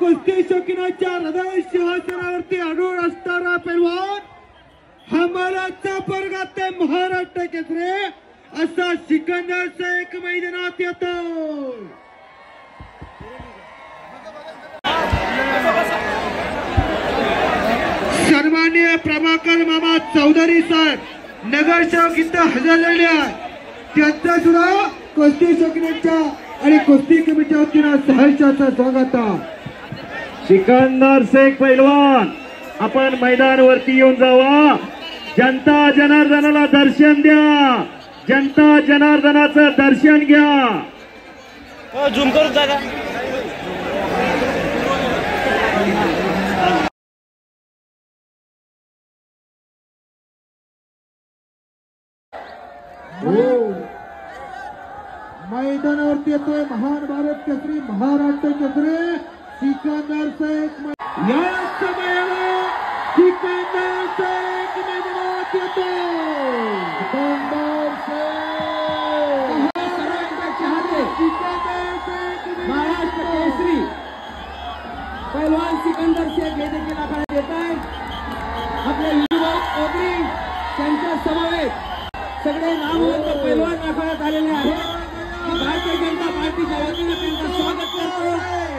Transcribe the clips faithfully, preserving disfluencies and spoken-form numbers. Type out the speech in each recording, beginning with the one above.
कुस्ती शौकीनाच्या हृदय सिंहासनावरती आढळून असणारा पैलवान हमालाचा वर्गात ते महाराष्ट्र केसरी असा सिकंदर शेख मैदानात येतो। सन्माननीय प्रभाकर मामा चौधरी साहेब नगरसेवक इथं हजर झाले आहेत, त्यांचा सुद्धा कुस्ती शौकीनाच्या आणि कुस्ती कमिटीच्या वतीनं सहर्षाचं स्वागत आहे। सिकंदर शेख पैलवान आपण मैदानावरती येऊन जावा, जनता जनार्दनाला दर्शन द्या, जनता जनार्दनाचं दर्शन घ्या। झूम करून जागा मैदानावरती येतोय महान भारत केसरी महाराष्ट्र केसरी सिकंदर शेख। या समयाला सिकंदर शेख मैदानात येतो। सिकंदर शेख महाराष्ट्र केसरी पैलवान सिकंदर शेख हे देखील आखाड्यात येत आहेत। आपले युवक चौधरी त्यांच्या समवेत सगळे नामवंत पैलवान आखाड्यात आलेले आहेत। भारतीय जनता पार्टीच्या वतीने त्यांचं स्वागत करतो।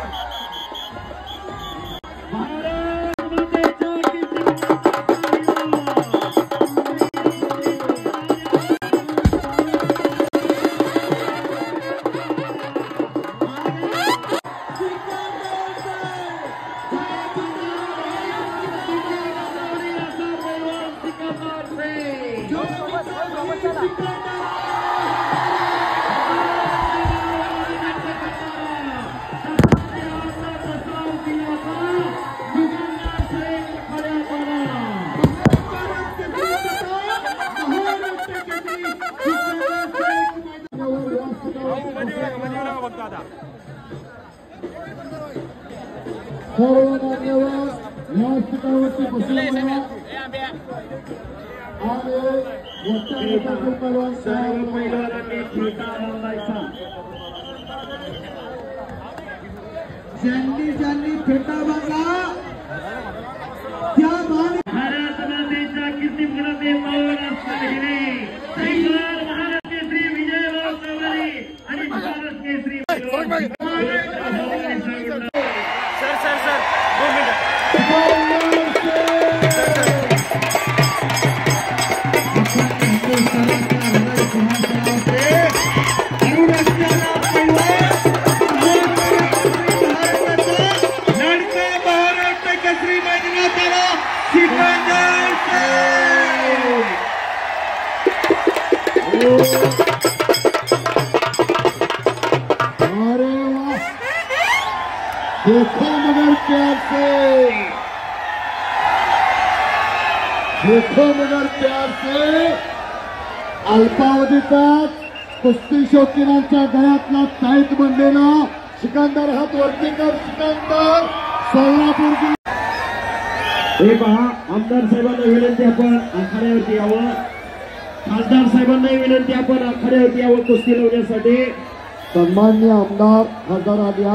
सर्व मान्यवर या ठिकाणावरती बसलेले आणि मोठ्या पैलवान सर्व पैलवानांनी ठेका बांधायचा। ज्यांनी ज्यांनी फेटा बांधला त्या भारत मातेच्या कीर्तीमध्ये पावन असणारे पैलवान महाराष्ट्र केसरी विजयभाऊ चौधरी आणि Bharat Kesari sir sir sir दोन मिनिट अरे वाह, देखो मगर प्यार से, देखो मगर प्यार से अल्पावधीतच कुस्ती शौकीनांच्या गळ्यातला टाईट बनलेला सिकंदर हात वरती कर। सिकंदर सोलापूर जिल्हा हे पहा, आमदार साहेबांना विनंती आपण आखाड्यावरती यावं, खासदार साहेबांना विनंती आपण आखाड्यावरती यावं कुस्ती लावण्यासाठी। सन्माननीय आमदार खासदार आद्या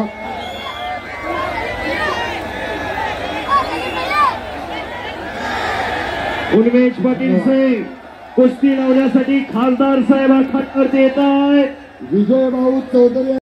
उन्मेष पाटील सिंग कुस्ती लावण्यासाठी खासदार साहेब आखाड्यावरती येत आहेत। विजयभाऊ चौधरी